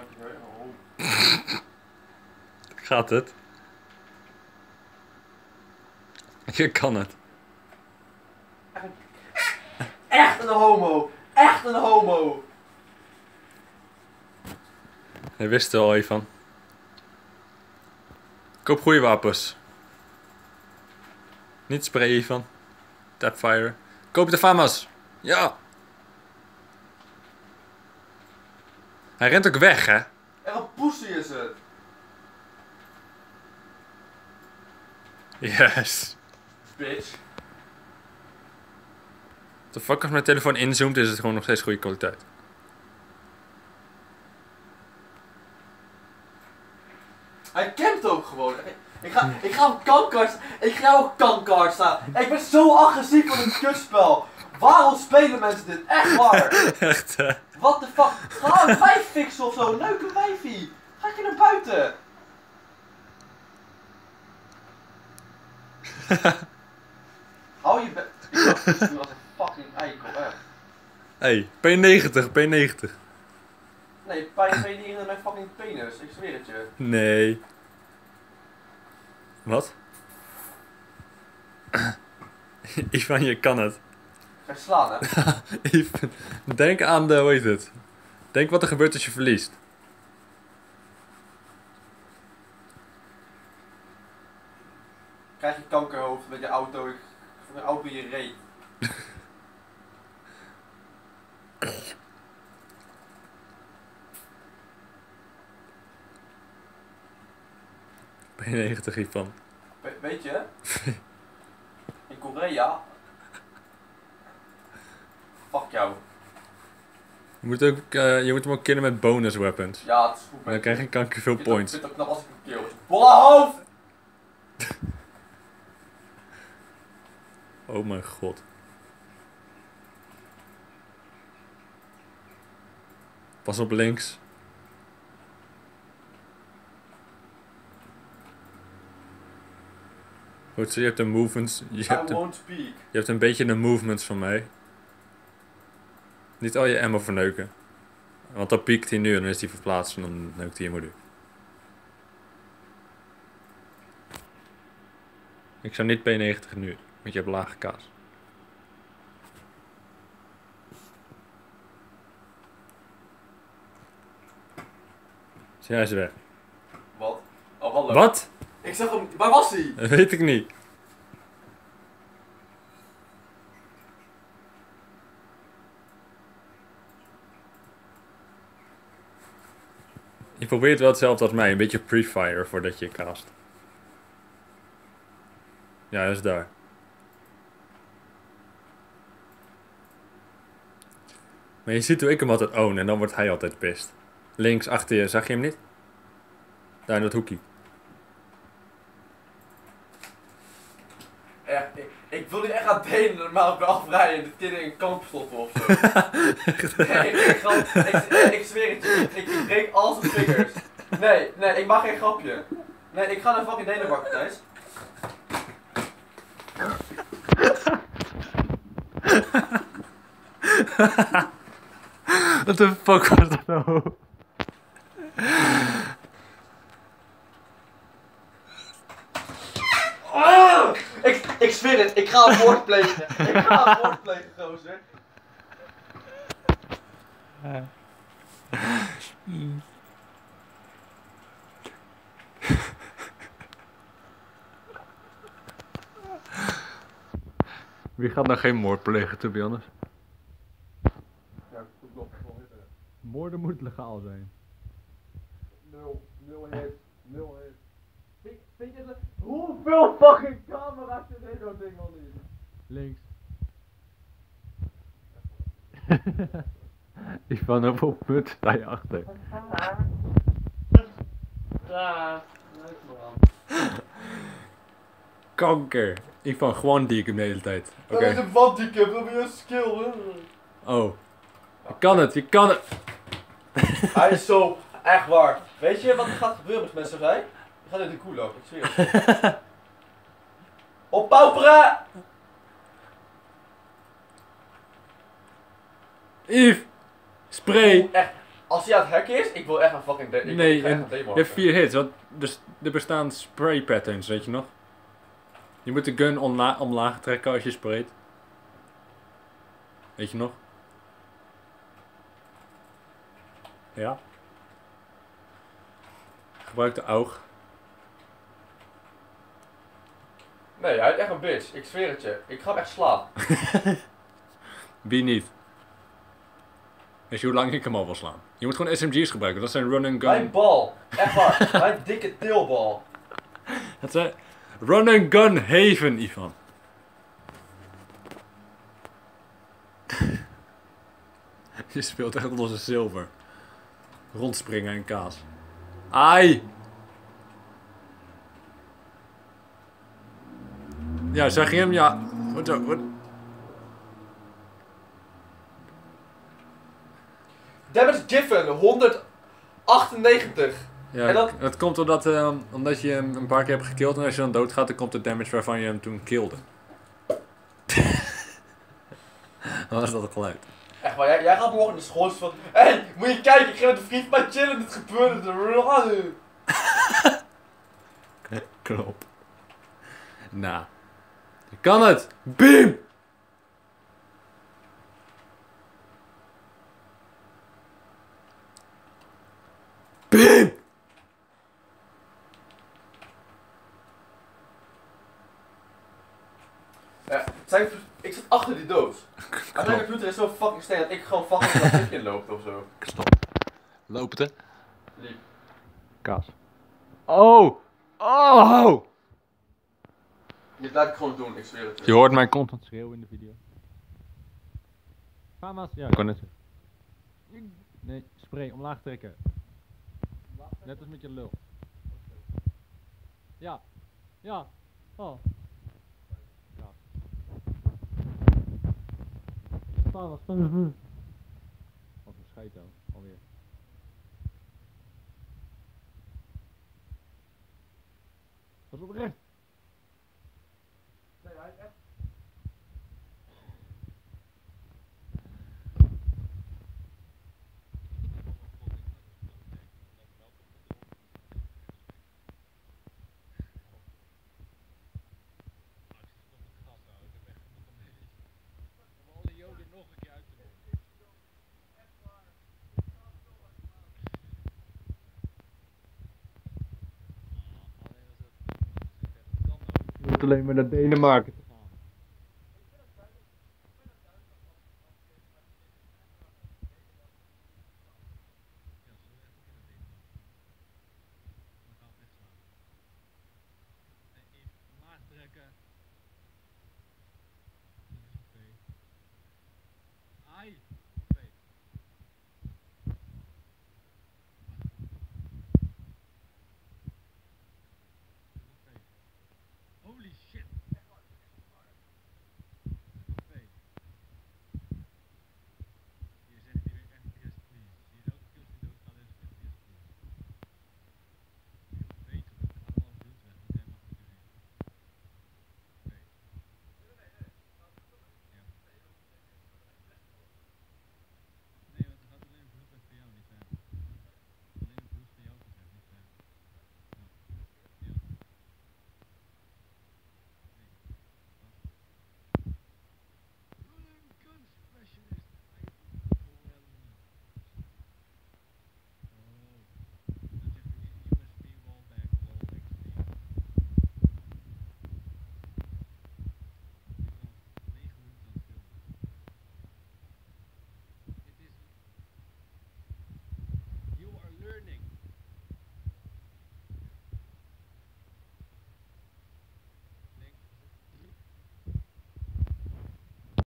Gaat het? Je kan het. Echt een homo! Echt een homo! Hij wist er al even van. Koop goede wapens. Niet sprayen van. Tapfire. Koop de famas. Ja. Hij rent ook weg, hè? Echt een pussy is het! Yes. Bitch. De fuck, als mijn telefoon inzoomt is het gewoon nog steeds goede kwaliteit. Hij kent ook gewoon. Ik ga op kankkaart staan. Ik ga ook kankkaart staan. Ik ben zo agressief van een kutspel. Waarom spelen mensen dit? Echt waar. Echt, hè? What the fuck? Ga een wijf fixen of zo. Leuke wijfie. Ga je naar buiten. Hou je bek. Ik dacht dat je als een fucking eikel, echt. Hey, P90, P90. Nee, pijn niet in mijn fucking penis. Ik zweer het je. Nee. Wat? Ivan, je kan het. Ga je slaan, hè? Ivan, denk aan de, hoe heet het? Denk wat er gebeurt als je verliest. Krijg je kankerhoofd met je auto. Van een auto in je reet. P90, Ivan. Weet je? In Korea. Fuck jou. Je moet, ook, je moet hem ook killen met bonus weapons. Ja, het is goed. Dan krijg je kanker veel points. Ik vind het ook knap als ik hem kill. Bolle hoofd! Oh mijn god. Pas op links. Goed zo, je hebt de movements. Je Won't speak. je hebt een beetje de movements van mij. Niet al je ammo verneuken. Want dan piekt hij nu en dan is hij verplaatst en dan neukt hij je moeder. Ik zou niet P90 nu, want je hebt lage kaas. Zie, hij is weg. Wat? Oh, hallo. Wat? Ik zag hem. Waar was hij? Dat weet ik niet. Je probeert wel hetzelfde als mij, een beetje pre-fire voordat je cast. Ja, hij is daar. Maar je ziet hoe ik hem altijd own en dan wordt hij altijd pist. Links achter je, zag je hem niet? Daar in dat hoekje. Echt, ik wil niet echt aan het heen normaal bij afrijden en de kinderen in een kamp stoppen of zo. Nee, ik zweer het je. Ik breek al zijn vingers. Nee, ik mag geen grapje. Nee, ik ga naar fucking Denemarken, Thijs. What the fuck was dat nou? Oh! Ik zweer het, ik ga een moord plegen. Ik ga een moord plegen, gozer. Wie gaat nou geen moord plegen, to be honest? Ja, goed nog. Moorden moet legaal zijn. 0 hit. Vind je het? Hoeveel fucking camera's zit in zo'n ding al niet? Links. Ivan, op put sta je achter. Ja, leuk man. Kanker. Ivan, gewoon die ik hem de hele tijd. Oké. Dat is een handicap, dat is een skill, hè? Oh. Je kan het, je kan het. Hij is zo, echt waar. Weet je wat er gaat gebeuren met mensen, jij? Je gaat in de koel lopen, ik zweer het. Oppauperen! Yves! Spray! Echt, Als hij aan het hacken is, ik wil echt een fucking demo. Nee, ik ga echt en een demo je hebt hacken. 4 hits, want er bestaan spray patterns, weet je nog? Je moet de gun omlaag trekken als je sprayt. Weet je nog? Ja. Gebruik de oog. Nee, hij is echt een bitch. Ik zweer het je. Ik ga hem echt slaan. Wie niet? Weet je hoe lang ik hem al wil slaan? Je moet gewoon SMG's gebruiken, dat zijn run and gun. Mijn bal. Echt waar. Mijn dikke teelbal. Dat zijn run and gun haven, Ivan. Je speelt echt losse zilver. Rondspringen en kaas. Ai! Ja, zag je hem? Ja. Wat? Damage given 198. Ja, En dat- dat komt omdat je hem een paar keer hebt gekilld en als je dan doodgaat, dan komt de damage waarvan je hem toen killde. Wat was dat geluid? Echt waar, jij gaat morgen naar school van... Hé, moet je kijken, ik ga met een vriend van mij chillen, dit gebeurde. Klopt. Nou. Je kan het! Beam! Beam! Ik zit achter die doos. En mijn computer is zo fucking snel dat ik gewoon fucking dat zitje loop of zo. Stop. Loopt hè? Liep. Kaas. Oh! Oh! Dit laat ik gewoon doen, ik zweer het je. Je hoort mij constant schreeuwen in de video. Fama's? Ja, ik kan het. Nee, spray, omlaag trekken. Net als met je lul. Ja. Ja. Oh. Ja. Fama's. Wat een scheito, alweer. Pas op recht. Nee, hij is echt... Alle joden nog een keer uit te doen. Je moet alleen maar naar Denemarken.